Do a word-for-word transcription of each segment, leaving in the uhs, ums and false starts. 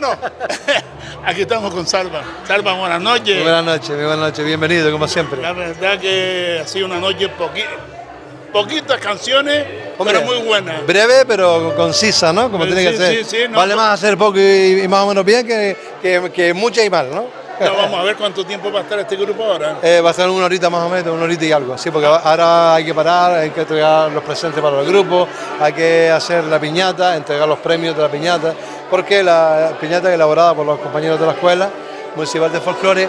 Bueno, aquí estamos con Salva. Salva, buenas noches. Muy buenas noches, muy buenas noches. Bienvenido, como siempre. La verdad que ha sido una noche poqui poquitas canciones, Hombre, pero muy buenas. Breve, pero concisa, ¿no? Como Sí, tiene que sí, ser. sí, sí, no, vale no. más hacer poco y, y más o menos bien que, que, que mucha y mal, ¿no? Ya vamos a ver cuánto tiempo va a estar este grupo ahora. Eh, va a ser una horita más o menos, una horita y algo. Sí, porque ahora hay que parar, hay que entregar los presentes para el grupo, hay que hacer la piñata, entregar los premios de la piñata, porque la piñata es elaborada por los compañeros de la Escuela Municipal de Folclore.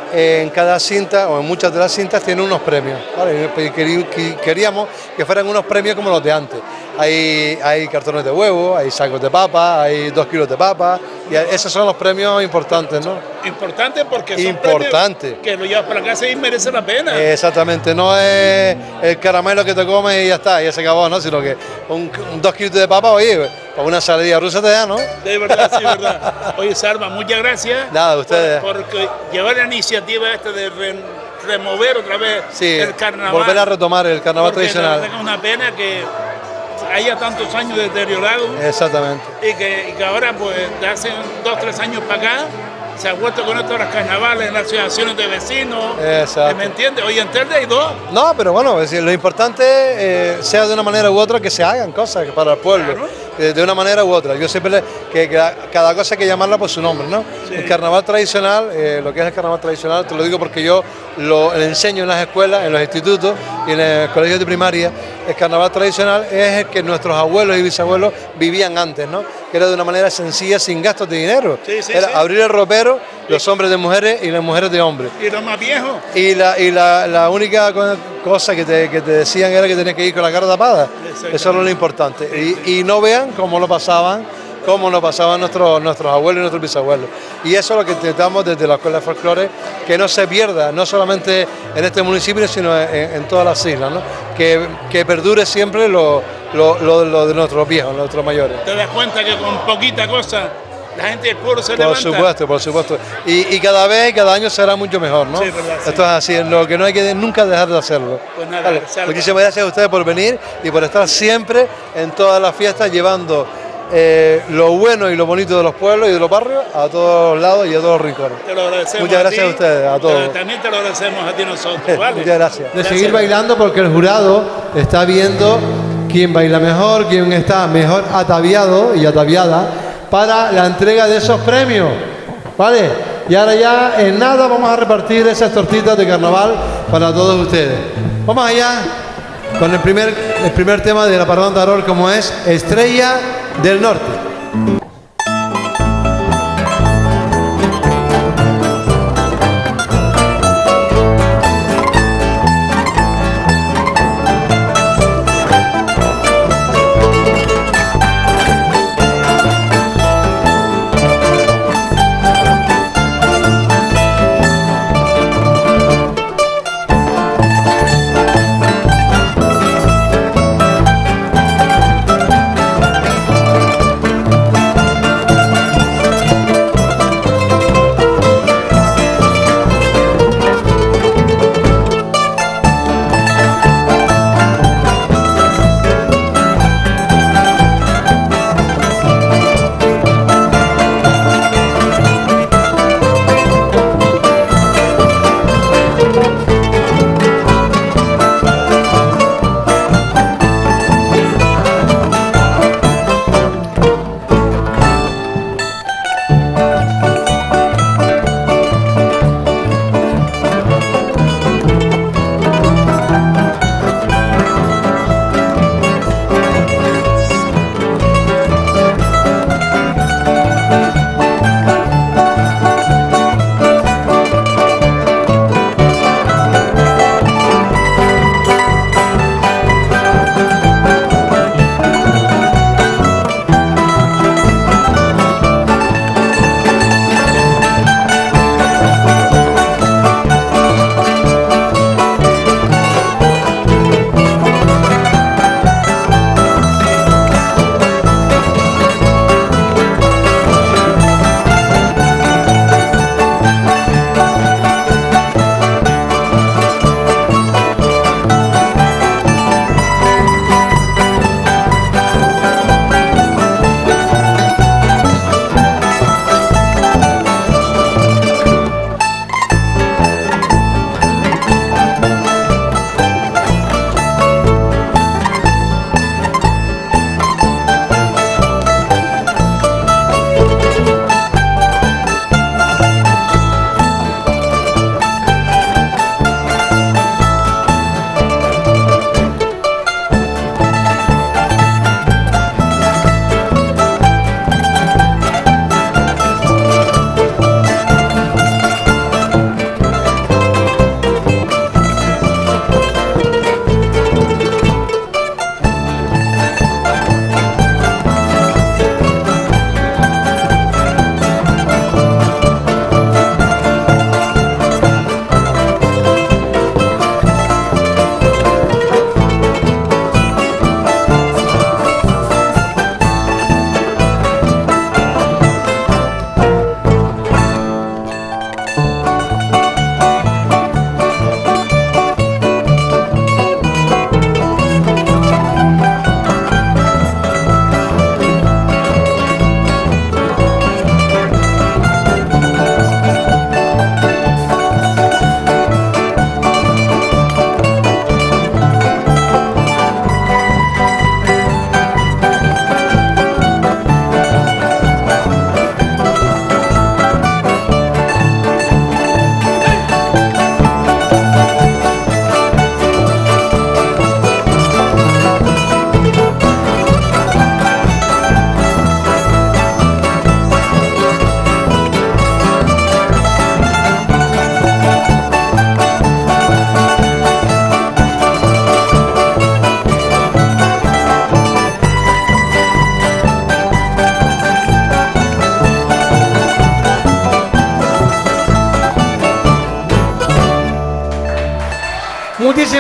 En cada cinta, o en muchas de las cintas, tiene unos premios, ¿vale? Queríamos que fueran unos premios como los de antes. Hay, hay cartones de huevo, hay sacos de papa, hay dos kilos de papa, y esos son los premios importantes, ¿no? Importante porque son Importante. premios que lo llevas para casa y merece la pena. Exactamente, no es el caramelo que te comes y ya está, ya se acabó, ¿no? Sino que un, un dos kilos de papa, oye, para una saladilla rusa te da, ¿no? De verdad, sí, verdad. Oye, Salva, muchas gracias. Nada, ustedes. Por, por llevar la iniciativa esta de re, remover otra vez sí, el carnaval. volver a retomar el carnaval porque tradicional. La verdad que es una pena que haya tantos años deteriorado. Exactamente. Y que, y que ahora, pues, de hace dos, tres años para acá, se ha vuelto con esto de los carnavales, en las asociaciones de vecinos. Exacto. ¿Me entiendes? Hoy en Telde hay dos. No, pero bueno, es decir, lo importante, eh, sea de una manera u otra, que se hagan cosas para el pueblo, Claro. eh, de una manera u otra. Yo siempre, le, que, que cada cosa hay que llamarla por su nombre, ¿no? Sí. El carnaval tradicional, eh, lo que es el carnaval tradicional, te lo digo porque yo lo, lo enseño en las escuelas, en los institutos y en los colegios de primaria. El carnaval tradicional es el que nuestros abuelos y bisabuelos vivían antes, ¿no? Que era de una manera sencilla, sin gastos de dinero. Sí, sí, era sí. abrir el ropero, los hombres de mujeres y las mujeres de hombres. Y los más viejos. Y la, y la, la única cosa que te, que te decían era que tenías que ir con la cara tapada. Eso era lo importante. Y, y no vean cómo lo pasaban, cómo lo pasaban nuestros, nuestros abuelos y nuestros bisabuelos. Y eso es lo que intentamos desde la Escuela de Folclore, que no se pierda, no solamente en este municipio, sino en, en todas las islas, ¿no? Que, que perdure siempre lo, lo, lo, lo de nuestros viejos, nuestros mayores. Te das cuenta que con poquita cosa la gente del pueblo se Por levanta. supuesto, por supuesto. Y, y cada vez y cada año será mucho mejor, ¿no? Sí, verdad, sí. Esto es así, lo que no hay que nunca dejar de hacerlo. Pues nada, Vale. Salva. Muchísimas gracias a ustedes por venir y por estar siempre en todas las fiestas llevando eh, lo bueno y lo bonito de los pueblos y de los barrios a todos lados y a todos los rincones. Te lo agradecemos. Muchas a gracias ti, a ustedes, a todos. pero también te lo agradecemos a ti nosotros, ¿vale? Muchas gracias. De Gracias. seguir bailando porque el jurado está viendo quién baila mejor, quién está mejor ataviado y ataviada para la entrega de esos premios, ¿vale? Y ahora ya en nada vamos a repartir esas tortitas de carnaval para todos ustedes. Vamos allá con el primer, el primer tema de la Parranda de Arol, como es Estrella del Norte.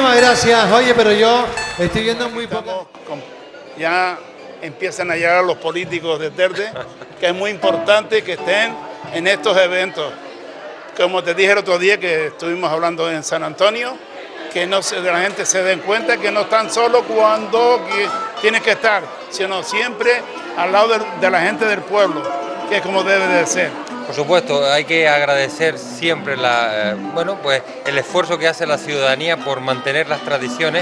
Muchísimas gracias. Oye, pero yo estoy viendo muy poco. Ya empiezan a llegar los políticos de Telde, que es muy importante que estén en estos eventos. Como te dije el otro día que estuvimos hablando en San Antonio, que no se, la gente se den cuenta que no están solo cuando tienen que estar, sino siempre al lado de, de la gente del pueblo, que es como debe de ser. Por supuesto, hay que agradecer siempre la, eh, bueno, pues el esfuerzo que hace la ciudadanía por mantener las tradiciones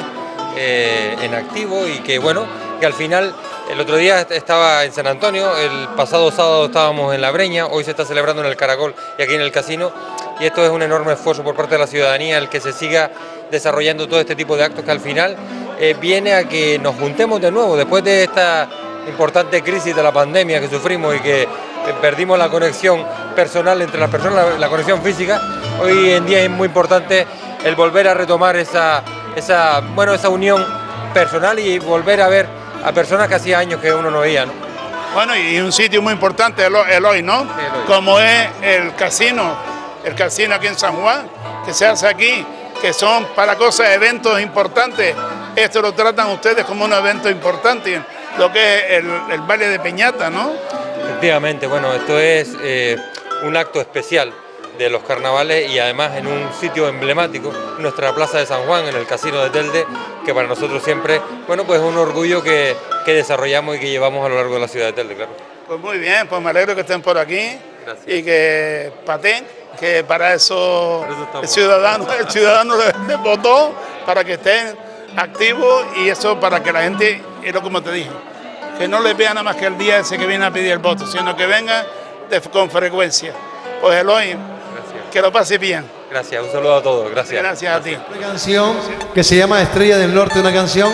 eh, en activo y que, bueno, que al final, el otro día estaba en San Antonio, el pasado sábado estábamos en La Breña, hoy se está celebrando en el Caracol y aquí en el Casino, y esto es un enorme esfuerzo por parte de la ciudadanía, el que se siga desarrollando todo este tipo de actos que al final eh, viene a que nos juntemos de nuevo, después de esta importante crisis de la pandemia que sufrimos y que perdimos la conexión personal entre las personas, la, la conexión física. Hoy en día es muy importante el volver a retomar esa, esa, bueno, esa unión personal y volver a ver a personas que hacía años que uno no veía, ¿no? Bueno, y un sitio muy importante, el, el hoy, ¿no? El hoy. Como es el casino, el casino aquí en San Juan, que se hace aquí, que son para cosas, eventos importantes. Esto lo tratan ustedes como un evento importante, lo que es el, el baile de piñata, ¿no? Efectivamente, bueno, esto es eh, un acto especial de los carnavales y además en un sitio emblemático, nuestra plaza de San Juan, en el Casino de Telde, que para nosotros siempre, bueno, pues es un orgullo que, que desarrollamos y que llevamos a lo largo de la ciudad de Telde, claro. Pues muy bien, pues me alegro que estén por aquí. Gracias. Y que paten, que para eso, eso el ciudadano, el ciudadano les votó, para que estén activos y eso para que la gente, es lo como te dije, que no les vea nada más que el día ese que viene a pedir el voto, sino que vengan de, con frecuencia. Pues Eloy, que lo pase bien. Gracias, un saludo a todos, gracias. Gracias a ti. Una canción que se llama Estrella del Norte, una canción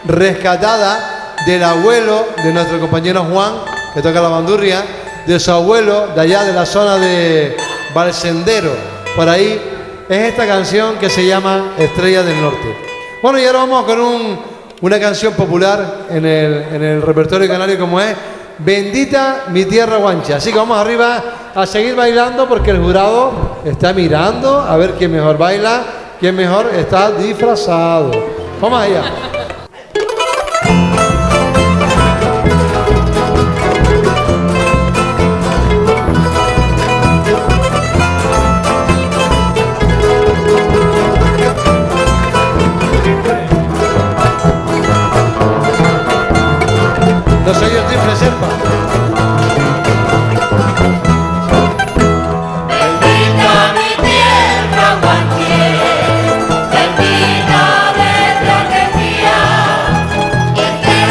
rescatada del abuelo de nuestro compañero Juan, que toca la bandurria, de su abuelo de allá de la zona de Valsendero. Por ahí es esta canción que se llama Estrella del Norte. Bueno, y ahora vamos con un, una canción popular en el, en el repertorio canario como es Bendita mi tierra guancha. Así que vamos arriba a seguir bailando porque el jurado está mirando a ver quién mejor baila, quién mejor está disfrazado. Vamos allá. No soy el triple serpa. Bendita mi tierra guanche, bendita de la alegría, entre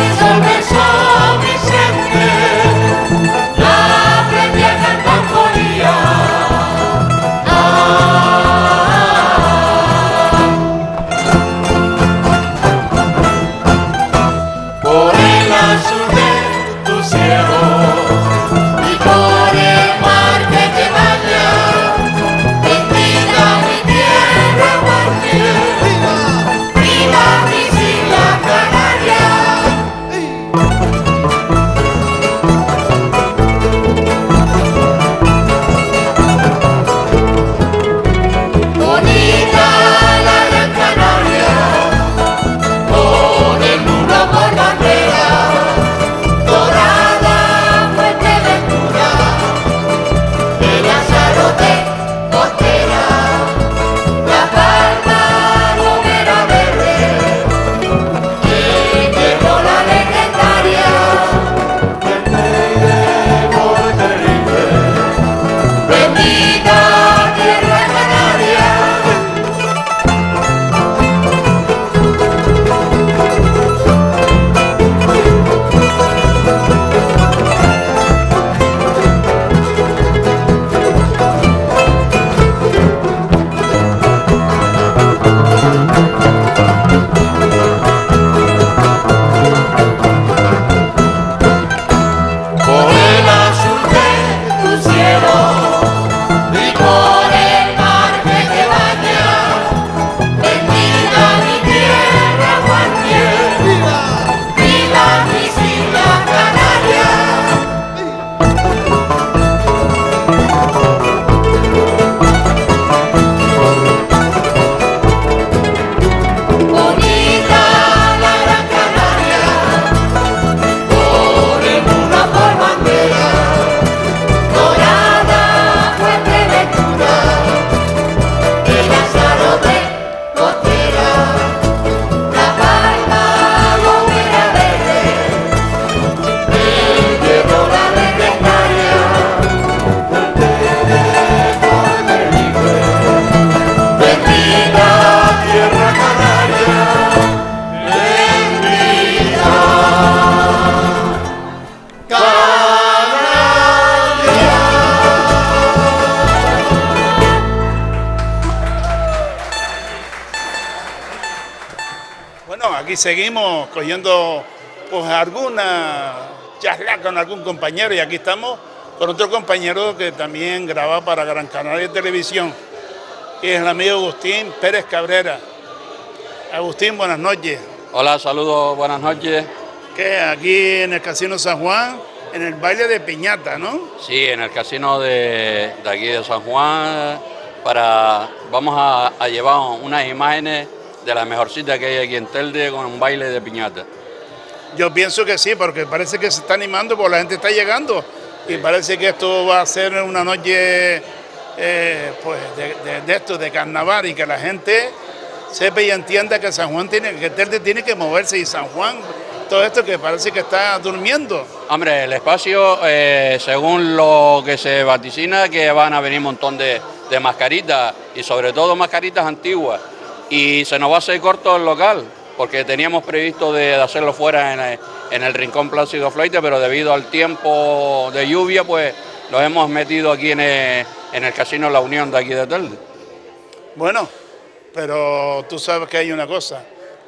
y seguimos cogiendo pues alguna charla con algún compañero, y aquí estamos con otro compañero que también graba para Gran Canaria Televisión, y es el amigo Agustín Pérez Cabrera. Agustín, buenas noches. Hola, saludos, buenas noches. Que aquí en el Casino San Juan, en el baile de piñata, ¿no? Sí, en el casino de, de aquí de San Juan, para, vamos a, a llevar unas imágenes de la mejor cita que hay aquí en Telde con un baile de piñata. Yo pienso que sí, porque parece que se está animando, porque la gente está llegando, y parece que esto va a ser una noche eh, pues de, de, de esto, de carnaval, y que la gente sepa y entienda que San Juan tiene, que Telde tiene que moverse, y San Juan, todo esto que parece que está durmiendo. Hombre, el espacio, eh, según lo que se vaticina, que van a venir un montón de, de mascaritas, y sobre todo mascaritas antiguas, y se nos va a hacer corto el local, porque teníamos previsto de, de hacerlo fuera en el, en el Rincón Plácido Fleite, pero debido al tiempo de lluvia, pues lo hemos metido aquí en el, en el Casino La Unión de aquí de Telde. Bueno, pero tú sabes que hay una cosa,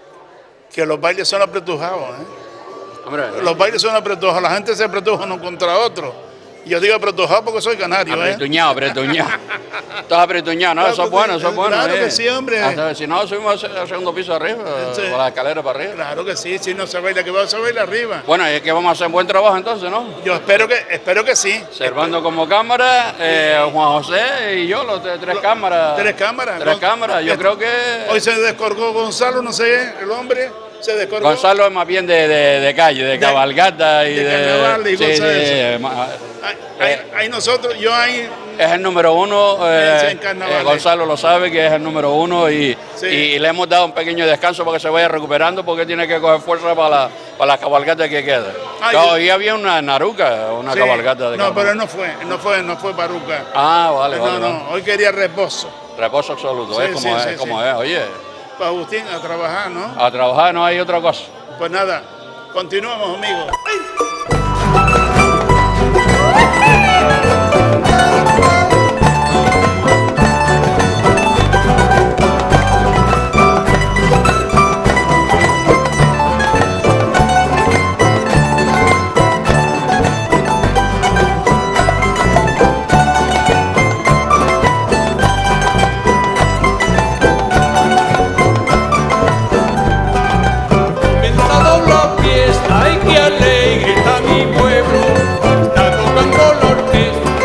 que los bailes son apretujados, ¿eh? Hombre, Los bailes son apretujados, la gente se apretuja uno contra otro. Y yo digo apretujado porque soy canario, ¿eh? Apretuñado, apretuñado. Estás apretuñado, ¿no? Claro, eso es bueno, eso es bueno. claro eh. que sí, hombre. Hasta, si no, subimos al segundo piso arriba, Sí. con la escalera para arriba. Claro que sí, si no se baila, que va a bailar arriba. Bueno, es que vamos a hacer un buen trabajo entonces, ¿no? Yo espero que, espero que sí. Servando como cámara, eh, Juan José y yo, los de tres cámaras. Tres cámaras. Tres cámaras, yo Este- creo que... Hoy se descolgó Gonzalo, no sé, el hombre, se descolgó. Gonzalo es más bien de, de, de calle, de, De- cabalgata y de de... carnaval y sí, cosas de sí, eso. ma- Ahí, ahí- ahí nosotros, yo ahí, Es el número uno, eh, Sí, en carnavales. eh, Gonzalo lo sabe que es el número uno y, Sí. y le hemos dado un pequeño descanso para que se vaya recuperando porque tiene que coger fuerza para la, para la cabalgata que queda. Ay, No, yo- hoy había una naruca, una sí. cabalgata de No, carnaval. pero él no fue, él no fue, no fue Baruca. Ah, vale, no, vale, no, vale. hoy quería reposo. Reposo absoluto, Sí, es como sí, es, sí, como sí. es, oye. Para Agustín a trabajar, ¿no? A trabajar no hay otra cosa. Pues nada, continuamos, amigos. Comenzado la fiesta, ay que alegre está mi pueblo, está tocando la orquesta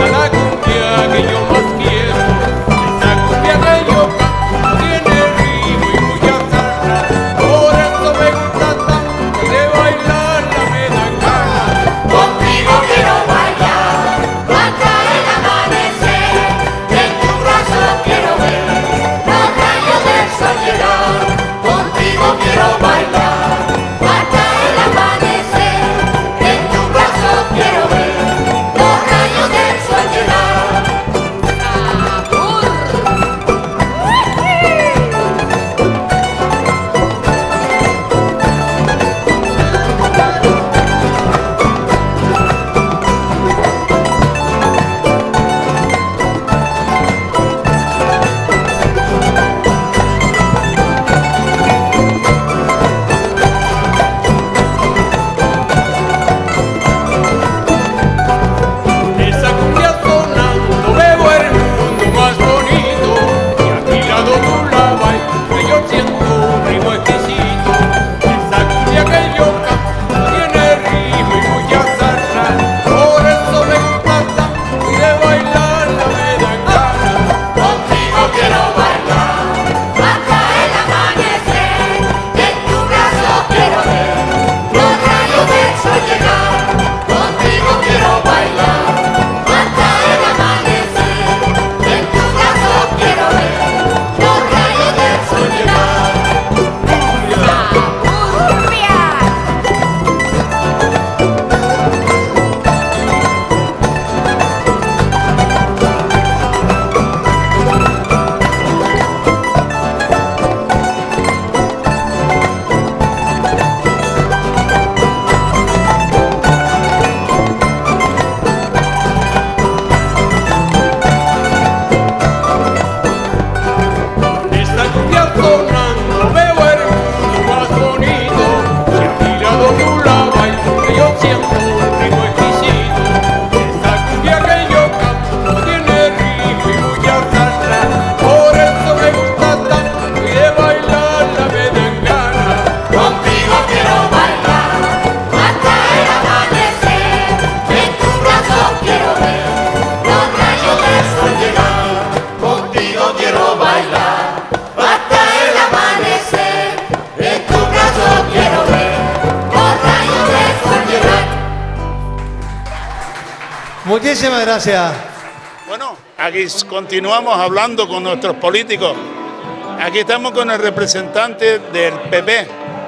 Muchísimas gracias. Bueno, aquí continuamos hablando con nuestros políticos. Aquí estamos con el representante del P P,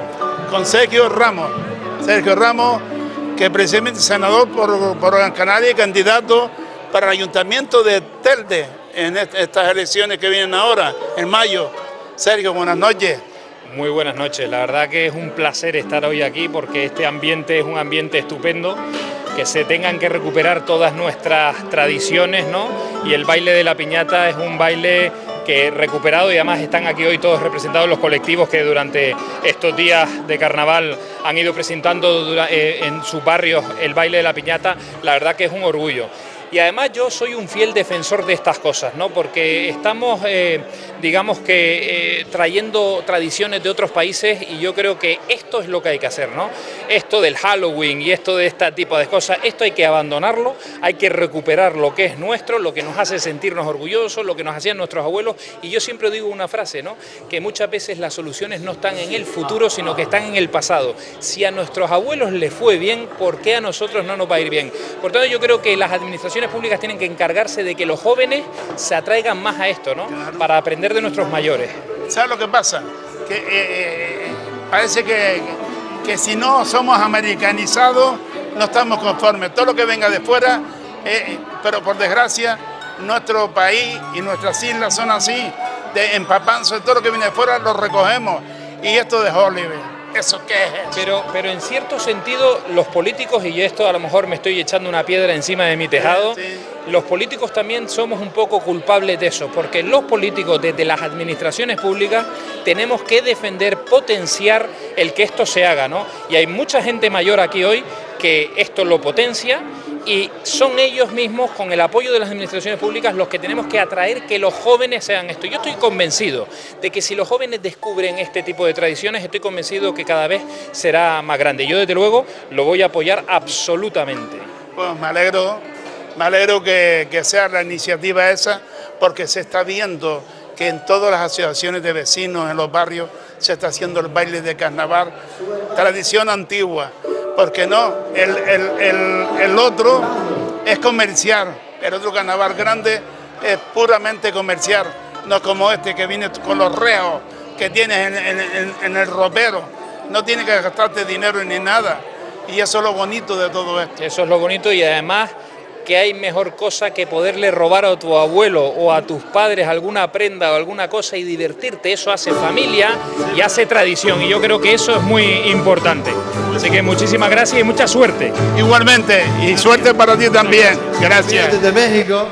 con Sergio Ramos. Sergio Ramos, que precisamente es senador por, por Gran Canaria y candidato para el Ayuntamiento de Telde en est estas elecciones que vienen ahora, en mayo. Sergio, buenas noches. Muy buenas noches, la verdad que es un placer estar hoy aquí porque este ambiente es un ambiente estupendo, que se tengan que recuperar todas nuestras tradiciones, ¿no? Y el baile de la piñata es un baile que recuperado, y además están aquí hoy todos representados los colectivos que durante estos días de carnaval han ido presentando en sus barrios el baile de la piñata. La verdad que es un orgullo. Y además yo soy un fiel defensor de estas cosas, ¿no? Porque estamos, eh, digamos que, eh, trayendo tradiciones de otros países y yo creo que esto es lo que hay que hacer, ¿no? Esto del Halloween y esto de este tipo de cosas, esto hay que abandonarlo, hay que recuperar lo que es nuestro, lo que nos hace sentirnos orgullosos, lo que nos hacían nuestros abuelos. Y yo siempre digo una frase, ¿no? Que muchas veces las soluciones no están en el futuro, sino que están en el pasado. Si a nuestros abuelos les fue bien, ¿por qué a nosotros no nos va a ir bien? Por tanto, yo creo que las administraciones públicas tienen que encargarse de que los jóvenes se atraigan más a esto, ¿no? Para aprender de nuestros mayores. ¿Sabes lo que pasa? Que eh, eh, parece que, que si no somos americanizados no estamos conformes. Todo lo que venga de fuera, eh, pero por desgracia nuestro país y nuestras islas son así, de empapanzo, todo lo que viene de fuera lo recogemos. Y esto de Hollywood, ¿eso qué es? Pero, pero en cierto sentido los políticos, y esto a lo mejor me estoy echando una piedra encima de mi tejado, sí, sí. Los políticos también somos un poco culpables de eso, porque los políticos desde las administraciones públicas tenemos que defender, potenciar el que esto se haga, ¿no? Y hay mucha gente mayor aquí hoy que esto lo potencia, y son ellos mismos, con el apoyo de las administraciones públicas, los que tenemos que atraer que los jóvenes sean esto. Yo estoy convencido de que si los jóvenes descubren este tipo de tradiciones, estoy convencido que cada vez será más grande. Yo desde luego lo voy a apoyar absolutamente. Pues me alegro, me alegro que, que sea la iniciativa esa, porque se está viendo que en todas las asociaciones de vecinos, en los barrios, se está haciendo el baile de carnaval, tradición antigua. Porque no, el, el, el, el otro es comercial, el otro carnaval grande es puramente comercial, no como este que viene con los reos que tienes en, en, en, en el ropero, no tienes que gastarte dinero ni nada, y eso es lo bonito de todo esto. Eso es lo bonito, y además que hay mejor cosa que poderle robar a tu abuelo o a tus padres alguna prenda o alguna cosa y divertirte. Eso hace familia y hace tradición, y yo creo que eso es muy importante. Así que muchísimas gracias y mucha suerte. Igualmente, y suerte para ti también. Gracias. Desde México,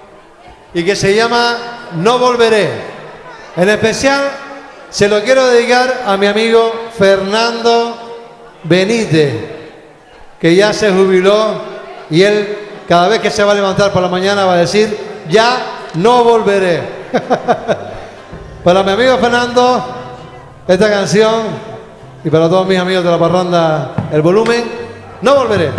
y que se llama No Volveré. En especial se lo quiero dedicar a mi amigo Fernando Benítez, que ya se jubiló, y él cada vez que se va a levantar por la mañana va a decir: ya no volveré. Para mi amigo Fernando, esta canción, y para todos mis amigos de la parranda El Volumen, No Volveré.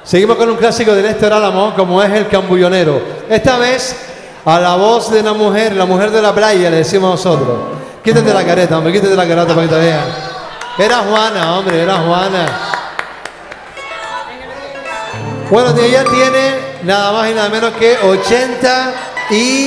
Seguimos con un clásico de Néstor Álamo, como es El Cambullonero. Esta vez a la voz de una mujer, la mujer de la playa, le decimos nosotros. Quítate la careta, hombre, quítate la careta para que te vean. Era Juana, hombre, era Juana. Bueno, ella tiene nada más y nada menos que ochenta y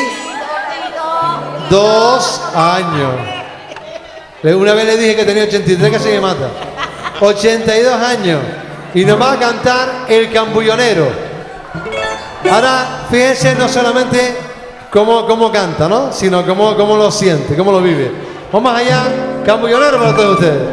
dos años. Una vez le dije que tenía ochenta y tres, casi me mata. ochenta y dos años. Y nos va a cantar El Cambullonero. Ahora, fíjense no solamente cómo, cómo canta, ¿no? Sino cómo, cómo lo siente, cómo lo vive. Vamos allá, Cambullonero para todos ustedes.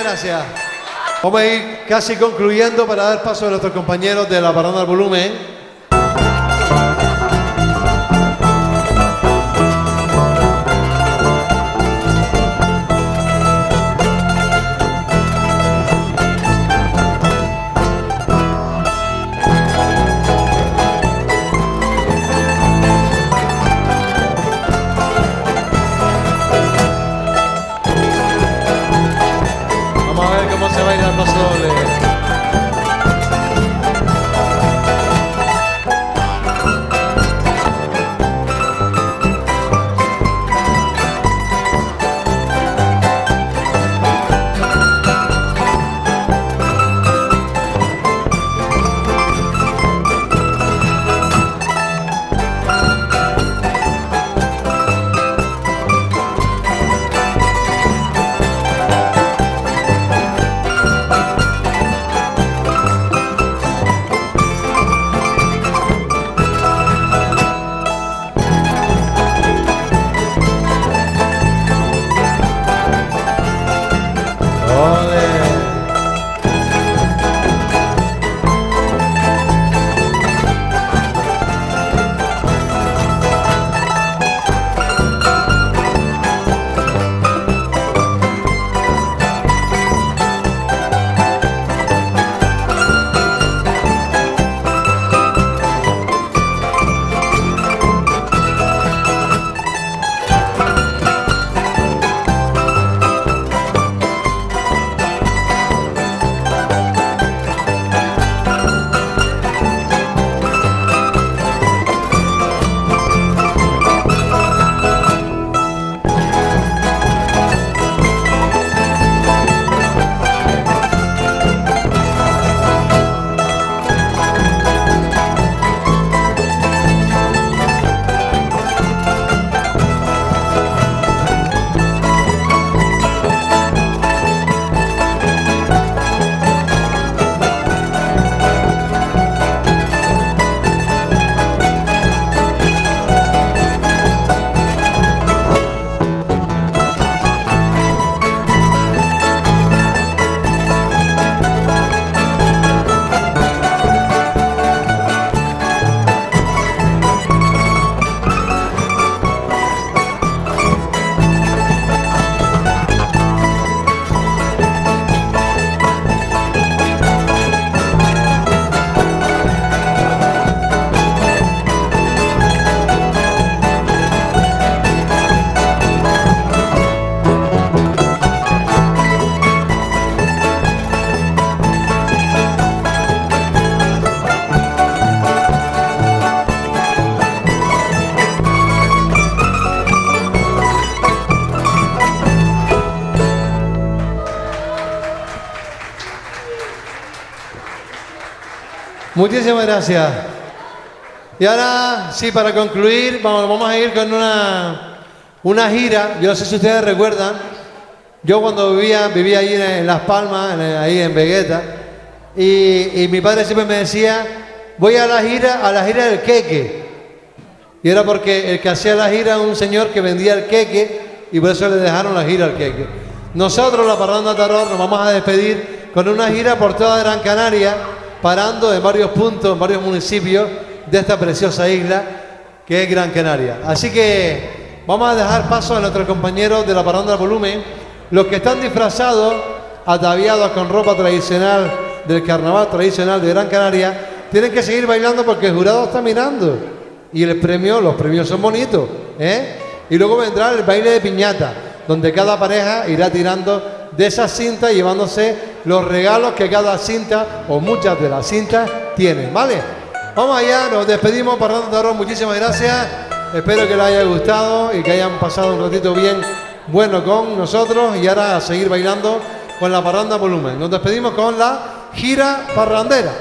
gracias. Vamos a ir casi concluyendo para dar paso a nuestros compañeros de la Parranda al Volumen. Muchísimas gracias. Y ahora, sí, para concluir, vamos, vamos a ir con una, una gira. Yo no sé si ustedes recuerdan, yo cuando vivía, vivía ahí en, en Las Palmas, en, ahí en Vegueta, y, y mi padre siempre me decía, voy a la gira, a la gira del queque. Y era porque el que hacía la gira era un señor que vendía el queque, y por eso le dejaron la gira al queque. Nosotros, la Parranda Tarot, nos vamos a despedir con una gira por toda Gran Canaria, parando en varios puntos, en varios municipios de esta preciosa isla que es Gran Canaria. Así que vamos a dejar paso a nuestros compañeros de la Parranda al Volumen, los que están disfrazados, ataviados con ropa tradicional del carnaval tradicional de Gran Canaria, tienen que seguir bailando porque el jurado está mirando y el premio, los premios son bonitos, ¿eh? Y luego vendrá el baile de piñata, donde cada pareja irá tirando de esa cinta, llevándose los regalos que cada cinta o muchas de las cintas tienen, ¿vale? Vamos allá, nos despedimos, Parranda Tarot, muchísimas gracias, espero que les haya gustado y que hayan pasado un ratito bien bueno con nosotros, y ahora a seguir bailando con la Parranda Volumen. Nos despedimos con la gira parrandera.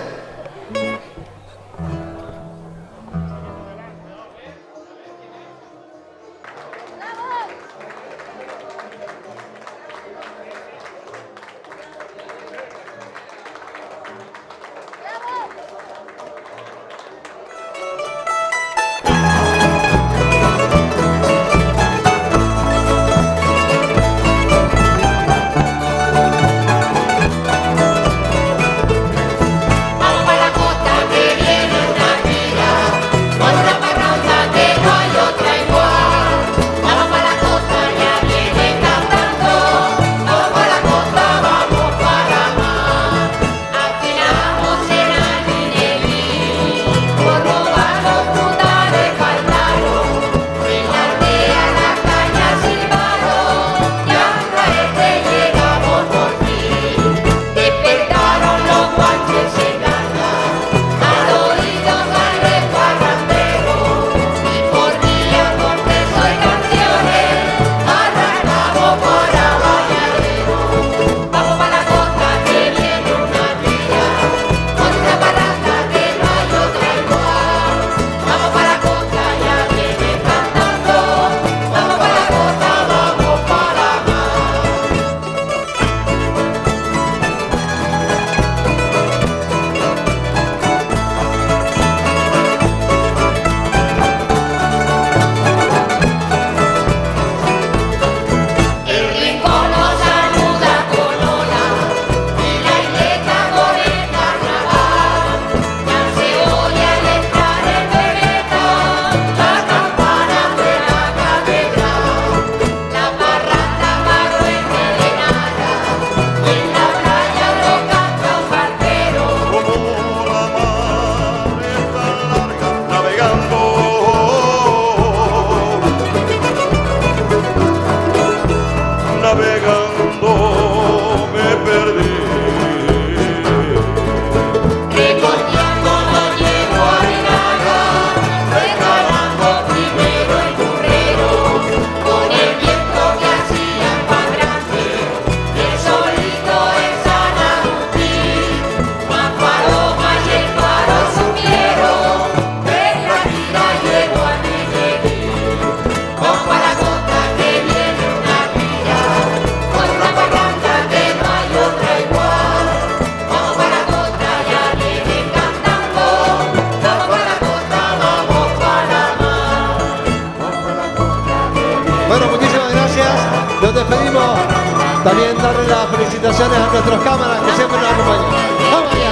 También darle las felicitaciones a nuestras cámaras que siempre nos acompañan. ¡Vamos allá!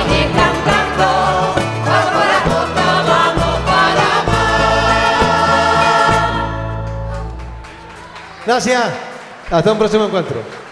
Gracias. Hasta un próximo encuentro.